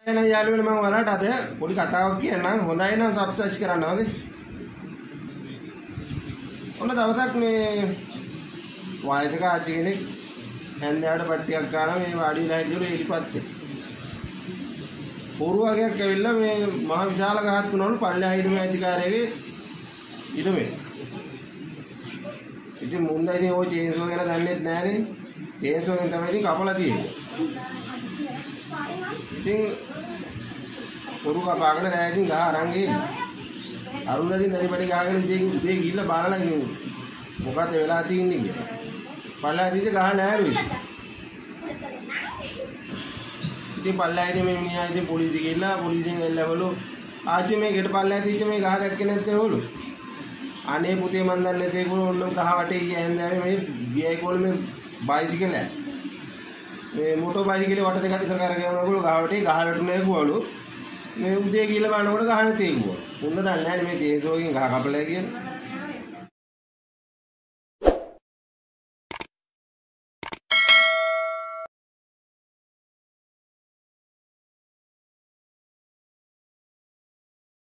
එහෙනම් යාළුවනේ මම ඔයාලට අද පොඩි කතාවක් කියන්නම්. හොඳයි නම් සබ්ස්ක්‍රයිබ් කරන්න හොඳේ. ඔන්න දවසක් මේ වයසක ආච්චි කෙනෙක් හැන්දෑවට පට්ටියක් ගාලා මේ වාඩි වෙලා හිටියලු එලිපත්තේ. පොරුවගයක් ඇවිල්ලා මේ මහ විශාල ගහක් තුනවලු පල්ලෙහා හිටුමේ අධිකාරියගේ ඉඩමේ. ඉතින් මුන්දා ඉතින් ওই චේන්සෝ ගැන දන්නේ නැහනේ. චේන්සෝ එකෙන් තමයි ඉතින් කපලා තියෙන්නේ. ඉතින් පොරු කපාගෙන රෑ ඉතින් ගහ අරන් ගිහින් අරුණදී දරිපඩි ගහගෙන ඉතින් උදේ ගිහිල්ලා බලලා ඉතින් මොකද වෙලා තියෙන්නේ කියලා. පල්ලෙහා ඉතින් ගහ නැහැලු. ඉතින් පල්ලෙහා ඉතින් මේ මිනිහා ඉතින් පොලිසිය ගිහිල්ලා පොලිසියෙන් එල්ලවලු ආච්චි මේ ගෙට පල්ලෙහා තියච්ච මේ ගහ දැක්කේ නැත්තේ හොලු. අනේ පුතේ මන් දන්නේ නැතේ කොහොම ඔන්න ගහ වටේ ගියා හැන්දෑවේ මේ ගියයි කොල් මේ බයිසිකල මේ මොටෝ බයිසිකලේ වට දෙක විතර කරගෙන යනකොට ගහ වටේ ගහ වැටුනේ ගුවලු මේ උදේ ගිහලා බලනකොට ගහ නැතේ ගුවා. මුන්න දන්නේ නැහැ මේ චේන්සෝකින් ගහ කපලා කියලා.